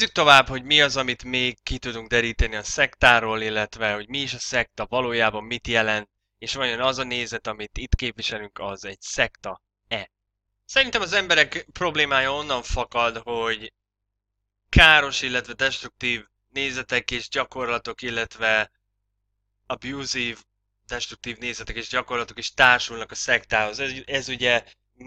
Nézzük tovább, hogy mi az, amit még ki tudunk deríteni a szektáról, illetve hogy mi is a szekta, valójában mit jelent, és vajon az a nézet, amit itt képviselünk, az egy szekta-e. Szerintem az emberek problémája onnan fakad, hogy káros, illetve destruktív nézetek és gyakorlatok, illetve abusive, destruktív nézetek és gyakorlatok is társulnak a szektához. Ez ugye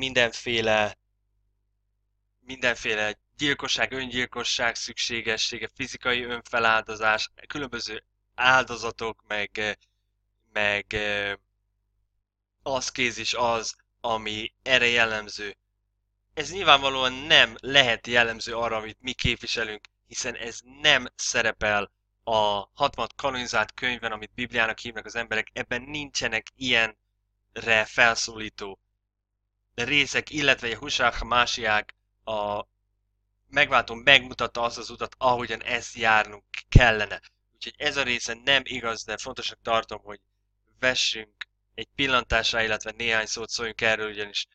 mindenféle gyilkosság, öngyilkosság szükségessége, fizikai önfeláldozás, különböző áldozatok, meg aszkézis az, ami erre jellemző. Ez nyilvánvalóan nem lehet jellemző arra, amit mi képviselünk, hiszen ez nem szerepel a 66 kanonizált könyvben, amit Bibliának hívnak az emberek, ebben nincsenek ilyenre felszólító részek, illetve a Husák Másiák a megváltó megmutatta azt az utat, ahogyan ezt járnunk kellene. Úgyhogy ez a része nem igaz, de fontosnak tartom, hogy vessünk egy pillantásra, illetve néhány szót szóljunk erről, ugyanis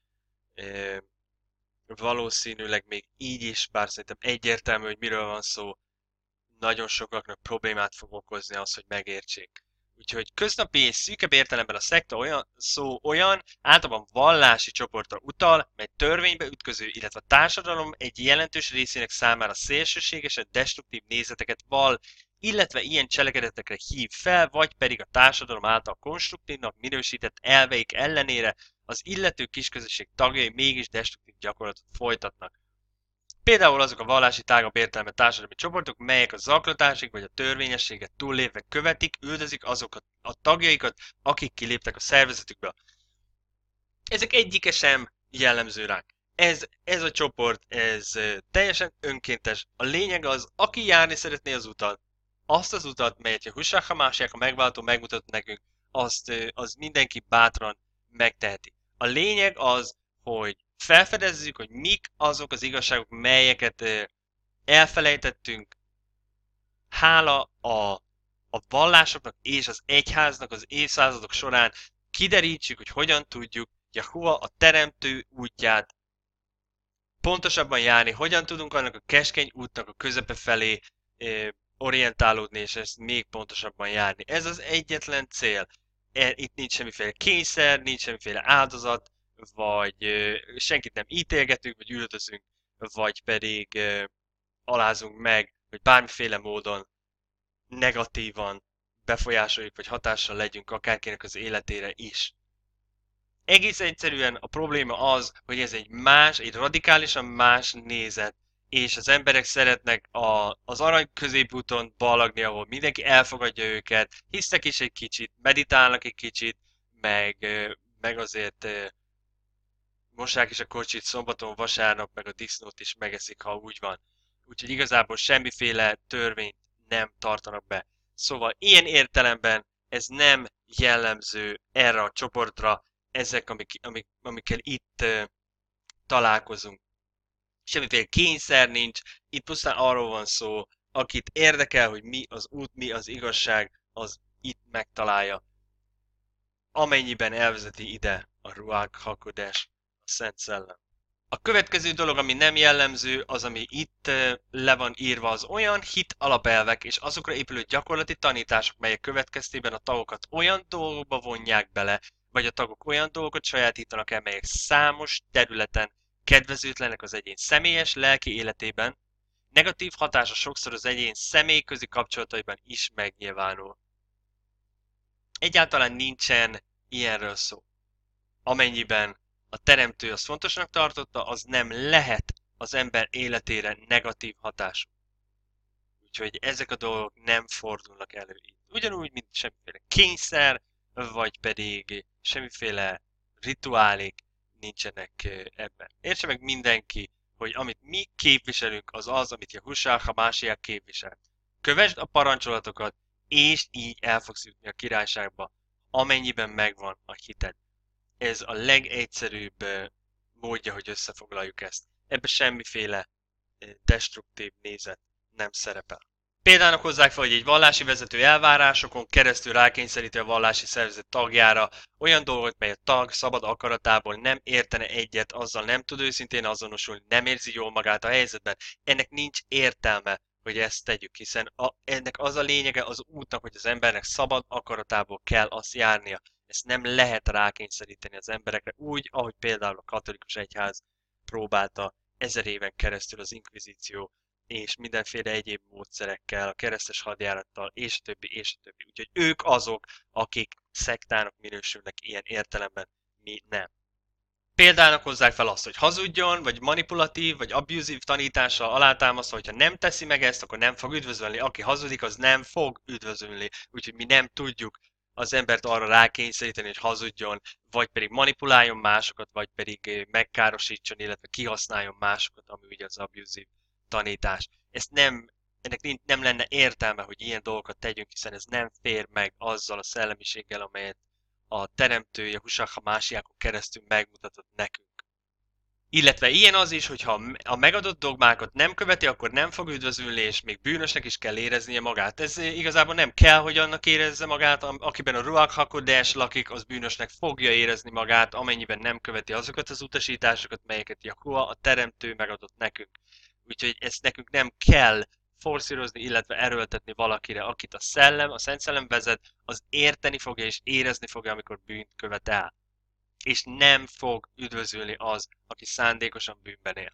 valószínűleg még így is, bár szerintem egyértelmű, hogy miről van szó, nagyon sokaknak problémát fog okozni az, hogy megértsék. Úgyhogy köznapi és szűkebb értelemben a szekta olyan általában vallási csoportra utal, mely törvénybe ütköző, illetve a társadalom egy jelentős részének számára szélsőségesen destruktív nézeteket vall, illetve ilyen cselekedetekre hív fel, vagy pedig a társadalom által konstruktívnak minősített elveik ellenére az illető kisközösség tagjai mégis destruktív gyakorlatot folytatnak. Például azok a vallási tágabb értelme társadalmi csoportok, melyek a zaklatásig vagy a törvényességet túllépve követik, üldözik azokat a tagjaikat, akik kiléptek a szervezetükből. Ezek egyike sem jellemző ránk. Ez a csoport, ez teljesen önkéntes. A lényeg az, aki járni szeretné az utat, azt az utat, melyet a Husák Hamásiák a megváltó megmutat nekünk, az mindenki bátran megteheti. A lényeg az, hogy felfedezzük, hogy mik azok az igazságok, melyeket elfelejtettünk, hála a vallásoknak és az egyháznak az évszázadok során kiderítsük, hogy hogyan tudjuk Jahua a teremtő útját pontosabban járni, hogyan tudunk annak a keskeny útnak a közepe felé orientálódni, és ezt még pontosabban járni. Ez az egyetlen cél. Itt nincs semmiféle kényszer, nincs semmiféle áldozat, vagy senkit nem ítélgetünk, vagy üldözünk, vagy pedig alázunk meg, hogy bármiféle módon negatívan befolyásoljuk, vagy hatással legyünk akárkinek az életére is. Egész egyszerűen a probléma az, hogy ez egy radikálisan más nézet, és az emberek szeretnek az arany középúton ballagni, ahol mindenki elfogadja őket, hisznek is egy kicsit, meditálnak egy kicsit, meg azért mossák is a kocsit szombaton, vasárnap, meg a disznót is megeszik, ha úgy van. Úgyhogy igazából semmiféle törvényt nem tartanak be. Szóval ilyen értelemben ez nem jellemző erre a csoportra, ezek, amikkel itt találkozunk. Semmiféle kényszer nincs, itt pusztán arról van szó, akit érdekel, hogy mi az út, mi az igazság, az itt megtalálja. Amennyiben elvezeti ide a Ruach HaKodesh, a Szent Szellem. A következő dolog, ami nem jellemző, az, ami itt le van írva, az olyan hit alapelvek és azokra épülő gyakorlati tanítások, melyek következtében a tagokat olyan dolgokba vonják bele, vagy a tagok olyan dolgokat sajátítanak el, melyek számos területen kedvezőtlenek az egyén személyes, lelki életében, negatív hatása sokszor az egyén személyközi kapcsolataiban is megnyilvánul. Egyáltalán nincsen ilyenről szó. Amennyiben a teremtő azt fontosnak tartotta, az nem lehet az ember életére negatív hatású. Úgyhogy ezek a dolgok nem fordulnak elő itt. Ugyanúgy, mint semmiféle kényszer, vagy pedig semmiféle rituálék nincsenek ebben. Értse meg mindenki, hogy amit mi képviselünk, az az, amit Jahushua Hamásiák képvisel. Kövesd a parancsolatokat, és így el fogsz jutni a királyságba, amennyiben megvan a hited. Ez a legegyszerűbb módja, hogy összefoglaljuk ezt. Ebben semmiféle destruktív nézet nem szerepel. Példának hozzák fel, hogy egy vallási vezető elvárásokon keresztül rákényszeríti a vallási szervezet tagjára olyan dolgot, mely a tag szabad akaratából nem értene egyet, azzal nem tud őszintén azonosulni, nem érzi jól magát a helyzetben. Ennek nincs értelme hogy ezt tegyük, hiszen ennek az a lényege az útnak, hogy az embernek szabad akaratából kell azt járnia. Ezt nem lehet rákényszeríteni az emberekre, úgy, ahogy például a katolikus egyház próbálta 1000 éven keresztül az inkvizíció és mindenféle egyéb módszerekkel, a keresztes hadjárattal, és a többi, és a többi. Úgyhogy ők azok, akik szektának minősülnek ilyen értelemben, mi nem. Példának hozzák fel azt, hogy hazudjon, vagy manipulatív, vagy abuzív tanítással alátámasztva, hogyha nem teszi meg ezt, akkor nem fog üdvözölni. Aki hazudik, az nem fog üdvözölni. Úgyhogy mi nem tudjuk az embert arra rákényszeríteni, hogy hazudjon, vagy pedig manipuláljon másokat, vagy pedig megkárosítson, illetve kihasználjon másokat, ami ugye az abuzív tanítás. Ennek nem lenne értelme, hogy ilyen dolgokat tegyünk, hiszen ez nem fér meg azzal a szellemiséggel, amelyet a teremtője Husach Hamásiákon keresztül megmutatott nekünk. Illetve ilyen az is, hogy ha a megadott dogmákat nem követi, akkor nem fog üdvözülni, és még bűnösnek is kell éreznie magát. Ez igazából nem kell, hogy annak érezze magát, akiben a Ruach HaKodesh lakik, az bűnösnek fogja érezni magát, amennyiben nem követi azokat az utasításokat, melyeket Jahua, a teremtő megadott nekünk. Úgyhogy ezt nekünk nem kell forszírozni, illetve erőltetni valakire, akit a Szent Szellem vezet, az érteni fogja és érezni fogja, amikor bűnt követ el. És nem fog üdvözülni az, aki szándékosan bűnben él.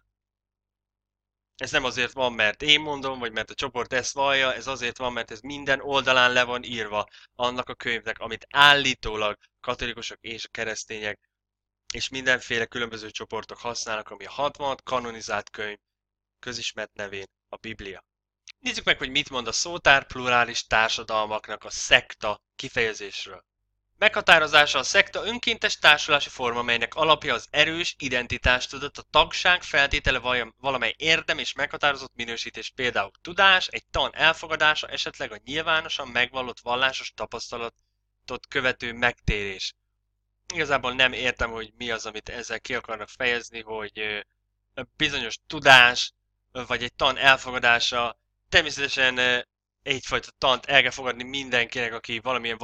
Ez nem azért van, mert én mondom, vagy mert a csoport ezt vallja, ez azért van, mert ez minden oldalán le van írva annak a könyvnek, amit állítólag katolikusok és a keresztények és mindenféle különböző csoportok használnak, ami a 66 kanonizált könyv közismert nevén a Biblia. Nézzük meg, hogy mit mond a szótár plurális társadalmaknak a szekta kifejezésről. Meghatározása: a szekta önkéntes társulási forma, melynek alapja az erős identitástudat, a tagság feltétele valamely érdem és meghatározott minősítés, például tudás, egy tan elfogadása, esetleg a nyilvánosan megvallott vallásos tapasztalatot követő megtérés. Igazából nem értem, hogy mi az, amit ezzel ki akarnak fejezni, hogy bizonyos tudás, vagy egy tan elfogadása. Természetesen egyfajta tant el kell fogadni mindenkinek, aki valamilyen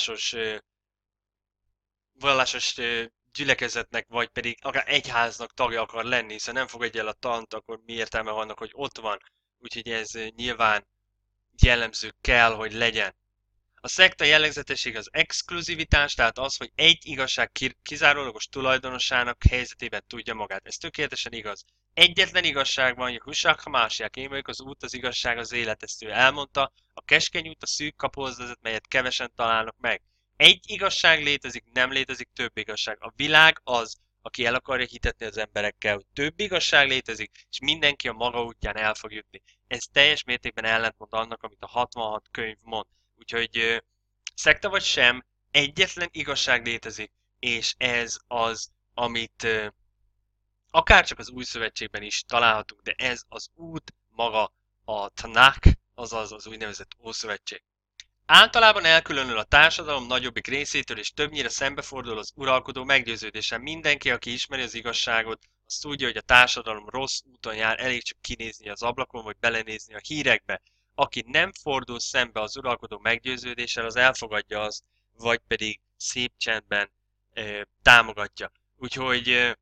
vallásos gyülekezetnek, vagy pedig akár egyháznak tagja akar lenni, hiszen nem fogadja el a tant, akkor mi értelme vannak, hogy ott van. Úgyhogy ez nyilván jellemző kell, hogy legyen. A szekta jellegzetesség az exkluzivitás, tehát az, hogy egy igazság kizárólagos tulajdonosának helyzetében tudja magát. Ez tökéletesen igaz. Egyetlen igazság van, hogy Husach Hamásiák, én vagyok az út, az igazság, az élet, ezt ő elmondta. A keskeny út a szűk kapuhoz vezet, melyet kevesen találnak meg. Egy igazság létezik, nem létezik több igazság. A világ az, aki el akarja hitetni az emberekkel, hogy több igazság létezik, és mindenki a maga útján el fog jutni. Ez teljes mértékben ellentmond annak, amit a 66 könyv mond. Úgyhogy szekta vagy sem, egyetlen igazság létezik, és ez az, amit akárcsak az új szövetségben is találhatunk, de ez az út maga, a Tanakh, azaz az úgynevezett Ószövetség. Általában elkülönül a társadalom nagyobbik részétől, és többnyire szembefordul az uralkodó meggyőződésen. Mindenki, aki ismeri az igazságot, az tudja, hogy a társadalom rossz úton jár, elég csak kinézni az ablakon, vagy belenézni a hírekbe. Aki nem fordul szembe az uralkodó meggyőződéssel, az elfogadja azt, vagy pedig szép csendben támogatja. Úgyhogy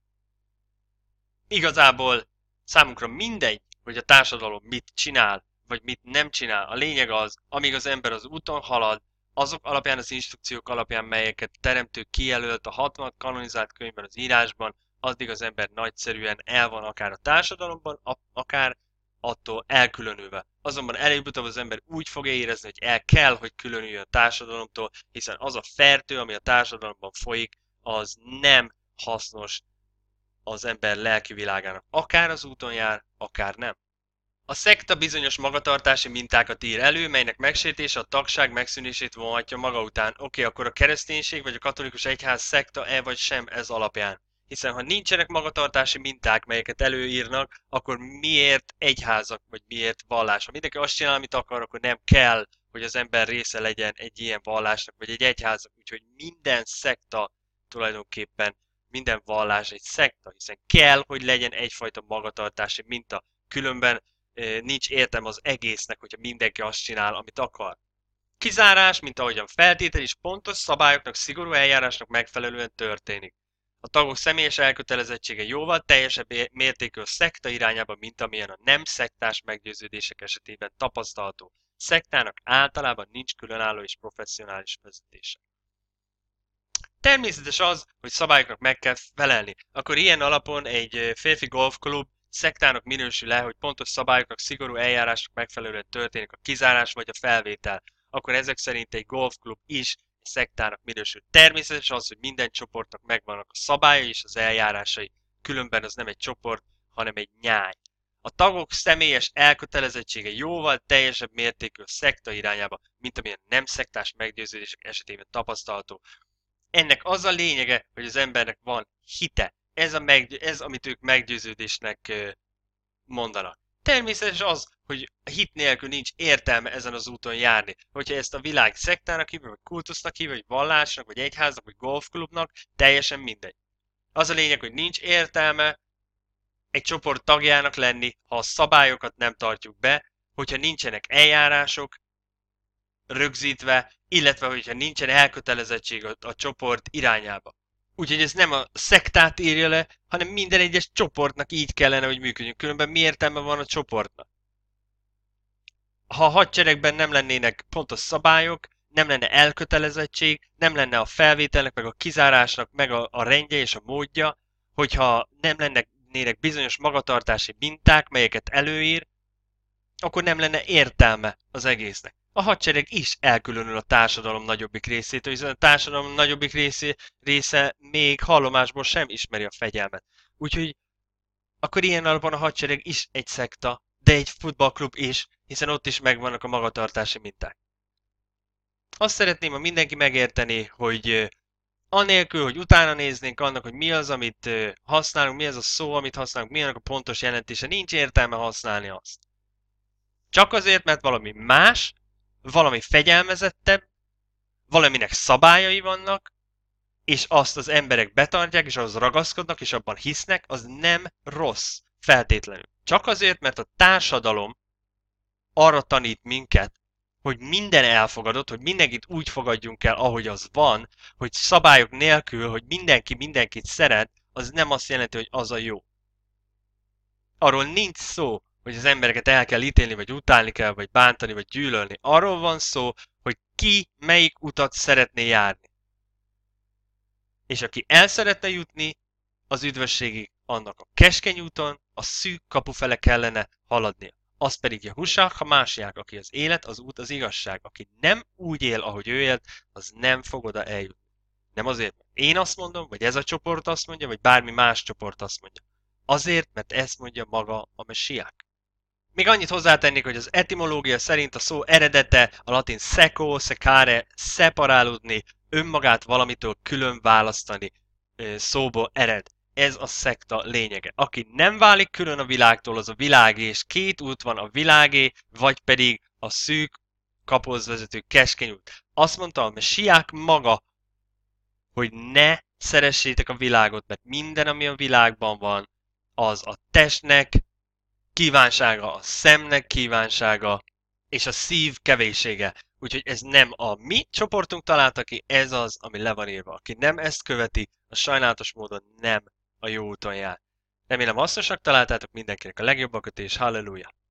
igazából számunkra mindegy, hogy a társadalom mit csinál, vagy mit nem csinál. A lényeg az, amíg az ember az úton halad, azok alapján, az instrukciók alapján, melyeket teremtő kijelölt a 60 kanonizált könyvben, az írásban, addig az ember nagyszerűen el van akár a társadalomban, akár attól elkülönülve. Azonban előbb-utóbb az ember úgy fogja érezni, hogy el kell, hogy különüljön a társadalomtól, hiszen az a fertő, ami a társadalomban folyik, az nem hasznos az ember lelki világának. Akár az úton jár, akár nem. A szekta bizonyos magatartási mintákat ír elő, melynek megsértése a tagság megszűnését vonhatja maga után. Oké, akkor a kereszténység vagy a katolikus egyház szekta-e vagy sem ez alapján. Hiszen ha nincsenek magatartási minták, melyeket előírnak, akkor miért egyházak, vagy miért vallás? Ha mindenki azt csinál, amit akar, akkor nem kell, hogy az ember része legyen egy ilyen vallásnak, vagy egy egyháznak. Úgyhogy minden szekta tulajdonképpen, minden vallás egy szekta, hiszen kell, hogy legyen egyfajta magatartási minta. Különben nincs értelme az egésznek, hogyha mindenki azt csinál, amit akar. Kizárás, mint ahogyan feltétel is pontos szabályoknak, szigorú eljárásnak megfelelően történik. A tagok személyes elkötelezettsége jóval teljesebb mértékű a szekta irányába, mint amilyen a nem szektás meggyőződések esetében tapasztalható. Szektának általában nincs különálló és professzionális vezetése. Természetes az, hogy szabályoknak meg kell felelni. Akkor ilyen alapon egy férfi golfklub szektának minősül-e, hogy pontos szabályoknak, szigorú eljárásnak megfelelően történik a kizárás vagy a felvétel. Akkor ezek szerint egy golfklub is szektának minősül. Természetes az, hogy minden csoportnak megvannak a szabályai és az eljárásai. Különben az nem egy csoport, hanem egy nyáj. A tagok személyes elkötelezettsége jóval teljesebb mértékű a szekta irányába, mint amilyen nem szektás meggyőződések esetében tapasztalható. Ennek az a lényege, hogy az embernek van hite. Ez amit ők meggyőződésnek mondanak. Természetes az, hogy a hit nélkül nincs értelme ezen az úton járni. Hogyha ezt a világ szektának hívja, vagy kultusznak hívja, vagy vallásnak, vagy egyháznak, vagy golfklubnak, teljesen mindegy. Az a lényeg, hogy nincs értelme egy csoport tagjának lenni, ha a szabályokat nem tartjuk be, hogyha nincsenek eljárások rögzítve, illetve hogyha nincsen elkötelezettség a csoport irányába. Úgyhogy ez nem a szektát írja le, hanem minden egyes csoportnak így kellene, hogy működjön. Különben mi értelme van a csoportnak? Ha a hadseregben nem lennének pontos szabályok, nem lenne elkötelezettség, nem lenne a felvételnek, meg a kizárásnak, meg a rendje és a módja, hogyha nem lennének bizonyos magatartási minták, melyeket előír, akkor nem lenne értelme az egésznek. A hadsereg is elkülönül a társadalom nagyobbik részétől, hiszen a társadalom nagyobbik része még hallomásból sem ismeri a fegyelmet. Úgyhogy akkor ilyen alapon a hadsereg is egy szekta, de egy futballklub is, hiszen ott is megvannak a magatartási minták. Azt szeretném, ha mindenki megérteni, hogy anélkül, hogy utána néznénk annak, hogy mi az, amit használunk, mi az a szó, amit használunk, mi annak a pontos jelentése, nincs értelme használni azt. Csak azért, mert valami más, valami fegyelmezettebb, valaminek szabályai vannak, és azt az emberek betartják, és ahhoz ragaszkodnak, és abban hisznek, az nem rossz feltétlenül. Csak azért, mert a társadalom arra tanít minket, hogy minden elfogadott, hogy mindenkit úgy fogadjunk el, ahogy az van, hogy szabályok nélkül, hogy mindenki mindenkit szeret, az nem azt jelenti, hogy az a jó. Arról nincs szó, hogy az embereket el kell ítélni, vagy utálni kell, vagy bántani, vagy gyűlölni. Arról van szó, hogy ki melyik utat szeretné járni. És aki el szeretne jutni az üdvösségig, annak a keskeny úton, a szűk kapufele kellene haladnia. Az pedig Jehusa HaMásiach, aki az élet, az út, az igazság. Aki nem úgy él, ahogy ő élt, az nem fog oda eljutni. Nem azért, mert én azt mondom, vagy ez a csoport azt mondja, vagy bármi más csoport azt mondja. Azért, mert ezt mondja maga a Mesiák. Még annyit hozzátennék, hogy az etimológia szerint a szó eredete a latin seco, secare, szeparálódni, önmagát valamitől külön választani szóból ered. Ez a szekta lényege. Aki nem válik külön a világtól, az a világé, és két út van, a világé, vagy pedig a szűk kapóhoz vezető keskeny út. Azt mondta a Mesiák maga, hogy ne szeressétek a világot, mert minden, ami a világban van, az a testnek kívánsága, a szemnek kívánsága, és a szív kevéssége. Úgyhogy ez nem a mi csoportunk találta ki, ez az, ami le van írva. Aki nem ezt követi, a sajnálatos módon nem a jó úton jár. Remélem hasznosak találtátok, mindenkinek a legjobbakat, és halleluja!